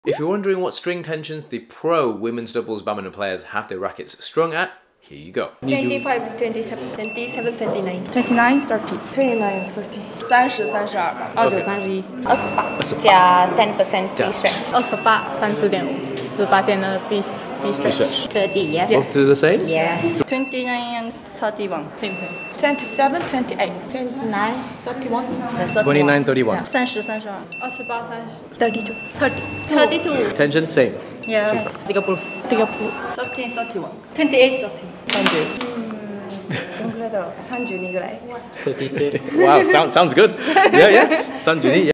If you're wondering what string tensions the pro women's doubles badminton players have their rackets strung at, here you go. 25, 27, 27, 29. 29, 30. 29, 30. 30, 32. 29, 31. 28加 10% B stretch. 28, 30.5. 10%的 B stretch. 30, yes. Both do the same? Yes. 29 and 31. Same. 27, 28. 29, 31. 29, 31. 30, 32. 28, 30. 32. 32. Tension, same. Yes. 30. 13, 31. 28, 30. 30. どんぐらいだろう？32ぐらい。 Wow, sounds good. Yeah, 32, yeah.